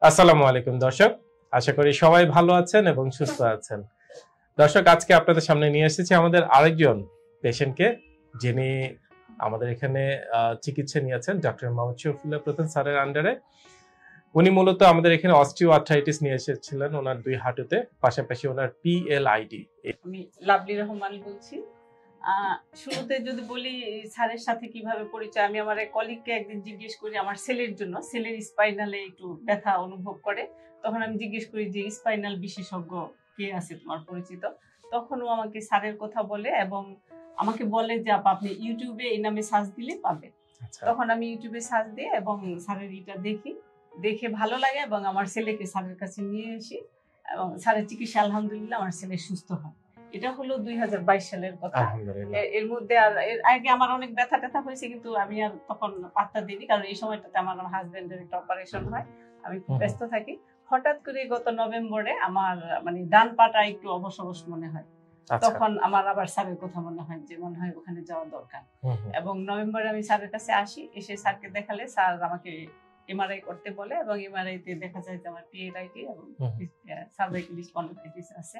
আসসালামু আলাইকুম দর্শক, আশা করি সবাই ভালো আছেন এবং সুস্থ আছেন। দর্শক, আজকে আপনাদের সামনে নিয়ে এসেছি আমাদের আরেকজন পেশেন্টকে, যিনি আমাদের এখানে চিকিৎসা নিয়েছেন ডক্টর মোহাম্মদ শফিউল্লাহ প্রধান স্যারের আন্ডারে। উনি মূলত আমাদের এখানে অস্টিও আর্থ্রাইটিস নিয়ে এসেছিলেন ওনার দুই হাঁটুতে, পাশাপাশি ওনার PLID। আমি লাভলি রহমান বলছি। শুরুতে যদি বলি স্যারের সাথে কিভাবে পরিচয়, আমি আমার এক কলিগকে একদিন জিজ্ঞেস করি আমার ছেলের জন্য, ছেলের স্পাইনালে একটু ব্যথা অনুভব করে। তখন আমি জিজ্ঞেস করি যে স্পাইনাল বিশেষজ্ঞ কে আছে তোমার পরিচিত। তখন ও আমাকে স্যারের কথা বলে এবং আমাকে বলে যে আপনি ইউটিউবে এই নামে সার্চ দিলে পাবেন। তখন আমি ইউটিউবে সার্চ দিয়ে এবং স্যারের এটা দেখে ভালো লাগে এবং আমার ছেলেকে স্যারের কাছে নিয়ে আসি এবং স্যারের চিকিৎসা আলহামদুলিল্লাহ আমার ছেলে সুস্থ হয়। এটা হলো 2022 সালের কথা। এর মধ্যে আর এর আগে আমার অনেক ব্যথা ট্যাথা হয়েছে, কিন্তু আমি আর তখন পাত্তা দিইনি, কারণ এই সময়টাতে আমার হাজবেন্ডের একটা অপারেশন হয়, আমি খুব ব্যস্ত থাকি। হঠাৎ করে গত নভেম্বরে আমার ডান পাটা একটু অবশ মনে হয়। তখন আমার আবার স্যারের কথা মনে হয় যে মনে হয় ওখানে যাওয়া দরকার। এবং নভেম্বরে আমি স্যারের কাছে আসি, এসে স্যারকে দেখালে স্যার আমাকে MRI করতে বলে এবং MRI তে দেখা যায় যে আমার PLID এবং সার্ভাইকাল স্পন্ডিলাইটিস আছে।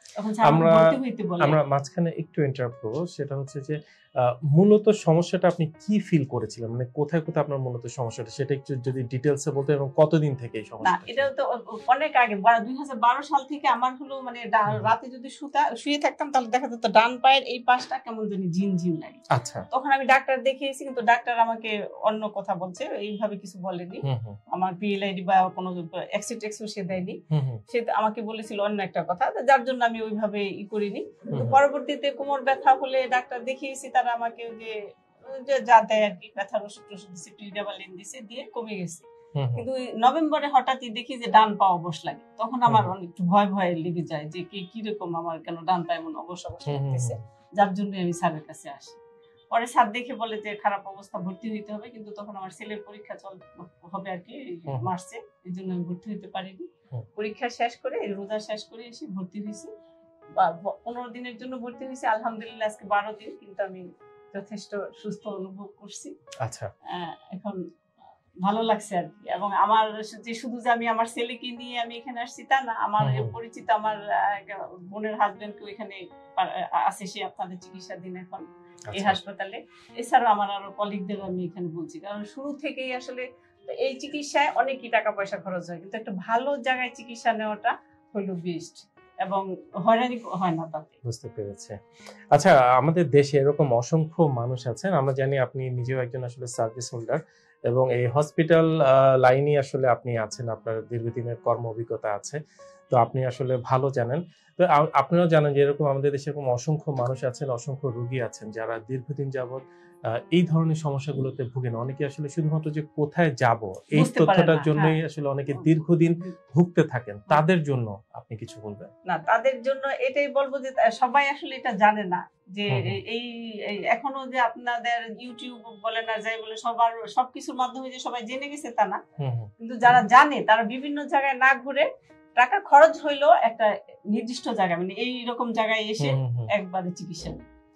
আমরা মাঝখানে একটু ইন্টারাপ্ট করবো, সেটা হচ্ছে যে মূলত সমস্যাটা আপনি কি ফিল করেছিলেন, মানে কোথায় কোথায় আপনার মূলত সমস্যাটা, সেটা একটু যদি ডিটেইলসে বলতে, এবং কতদিন থেকে এই সমস্যা? এটা তো অনেক আগে, 2012 সাল থেকে আমার হলো রাতে যদি শুয়ে থাকতাম তাহলে দেখা যেত ডান পায়ের এই পাশটা কেমন জানি ঝিনঝিন লাগে। আচ্ছা, তখন আমি ডাক্তার দেখিয়েছি, কিন্তু ডাক্তার আমাকে অন্য কথা বলছে, এইভাবে কিছু বলেনি। আমার PLID বা কোনো এক্সিটেক্সও সে দেয়নি, সে আমাকে বলেছিল অন্য একটা কথা, যার জন্য আমি ওইভাবে করিনি। পরবর্তীতে কোমর ব্যথা হলে ডাক্তার দেখিয়েছি, তারা আমাকে যা দেয় আর কি, ব্যথার ওষুধ দিচ্ছে, প্রিডাবালিন দিচ্ছে, দিয়ে কমে গেছে। কিন্তু নভেম্বরে হঠাৎই দেখি যে ডান পা অবশ লাগে। তখন আমার একটু ভয় লেগে যায় যে কিরকম আমার কেন ডান পা এমন অবশ লাগতেছে, যার জন্য আমি স্যারের কাছে আসি। পরে স্যার দেখে বলে যে খারাপ অবস্থা, ভর্তি হইতে হবে। কিন্তু তখন আমার ছেলের পরীক্ষা হবে আর কি মার্চে, এই জন্য আমি ভর্তি হইতে পারিনি। পরীক্ষা শেষ করে, রোজা শেষ করে এসে ভর্তি হয়েছি। 15 দিনের জন্য ভর্তি হয়েছি। আলহামদুলিল্লাহ আজকে 12 দিন, কিন্তু আমি যথেষ্ট সুস্থ অনুভব করছি। আচ্ছা, এখন ভালো লাগছে আর কি। এবং আমার যে শুধু যে আমি আমার ছেলেকে নিয়ে আমি এখানে আসছি তা না, আমার পরিচিত আমার বোনের হাজবেন্ডকে এখানে আছে, সে আপনাদের চিকিৎসাধীন এখন এই হাসপাতালে। এছাড়াও আমার আরো কলিগদের আমি এখানে বলছি, কারণ শুরু থেকেই আসলে এই চিকিৎসায় অনেকই টাকা পয়সা খরচ হয়, কিন্তু একটা ভালো জায়গায় চিকিৎসা নেওয়াটা হলো বেস্ট এবং হয়রানি হয় না তাতে। বুঝতে পেরেছে। আচ্ছা, আমাদের দেশে এরকম অসংখ্য মানুষ আছেন, আমরা জানি আপনি নিজেও একজন আসলে সার্ভিস হোল্ডার এবং এই হসপিটাল লাইনে আসলে আপনি আছেন, আপনার দীর্ঘদিনের কর্ম অভিজ্ঞতা আছে, তো আপনি আসলে ভালো জানেন। তো আপনারাও জানেন যে এরকম আমাদের দেশে এরকম অসংখ্য মানুষ আছেন, অসংখ্য রোগী আছেন যারা দীর্ঘদিন যাবত এই ধরনের সমস্যাগুলোতে ভুগেন। অনেকে আসলে শুধুমাত্র যে কোথায় যাব এই তথ্যটার জন্যই আসলে অনেকে দীর্ঘদিন ভুগতে থাকেন। তাদের জন্য আপনি কিছু বলবেন? না, তাদের জন্য এটাই বলবো যে সবাই আসলে এটা জানে না যে এই এখনো যে আপনাদের ইউটিউব বলেন আর যাই বলে সবার সবকিছুর মাধ্যমে যে সবাই জেনে গেছে তা না, কিন্তু যারা জানে তারা বিভিন্ন জায়গায় না ঘুরে টাকা খরচ হইলো একটা নির্দিষ্ট জায়গায়, এইরকম জায়গায় এসে একবারে চিকিৎসা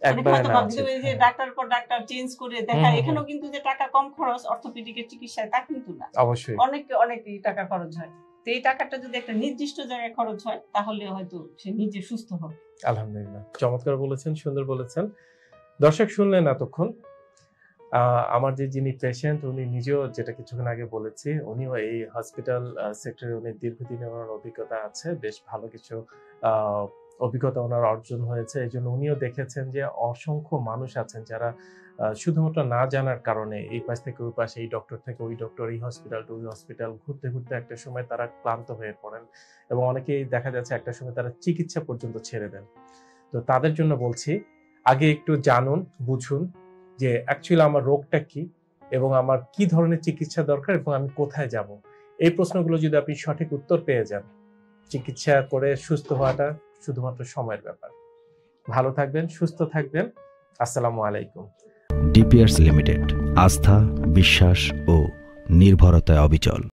ডাক্তার পর ডাক্তার চেঞ্জ করে দেখা। এখানেও কিন্তু যে টাকা কম খরচ অর্থোপেডিকের চিকিৎসায় তা কিন্তু না, অবশ্যই অনেক টাকা খরচ হয়। তো এই টাকাটা যদি একটা নির্দিষ্ট জায়গায় খরচ হয় তাহলে হয়তো সে নিজে সুস্থ হবে। আলহামদুলিল্লাহ, চমৎকার বলেছেন, সুন্দর বলেছেন। দর্শক শুনলেন এতক্ষণ আমার যিনি পেশেন্ট, উনি নিজেও যেটা কিছুক্ষণ আগে বলেছি, উনিও এই হসপিটাল সেক্টরে উনি দীর্ঘদিনের ওনার অভিজ্ঞতা আছে, বেশ ভালো কিছু অভিজ্ঞতা ওনার অর্জন হয়েছে। এই জন্য উনিও দেখেছেন যে অসংখ্য মানুষ আছেন যারা শুধুমাত্র না জানার কারণে এই পাশ থেকে ওই পাশে, এই ডক্টর থেকে ওই ডক্টর, এই হসপিটাল টু ওই হসপিটাল ঘুরতে ঘুরতে একটা সময় তারা ক্লান্ত হয়ে পড়েন এবং অনেকেই দেখা যাচ্ছে একটা সময় তারা চিকিৎসা পর্যন্ত ছেড়ে দেন। তো তাদের জন্য বলছি, আগে একটু জানুন, বুঝুন যে অ্যাকচুয়ালি আমার রোগটা কি এবং আমার কি ধরনের চিকিৎসা দরকার এবং আমি কোথায় যাব। এই প্রশ্নগুলো যদি আপনি সঠিক উত্তর পেয়ে যান, চিকিৎসা করে সুস্থ হওয়াটা শুধুমাত্র সময়ের ব্যাপার। ভালো থাকবেন, সুস্থ থাকবেন। আসসালামু আলাইকুম। ডিপিআরস লিমিটেড, আস্থা, বিশ্বাস ও নির্ভরতায় অবিচল।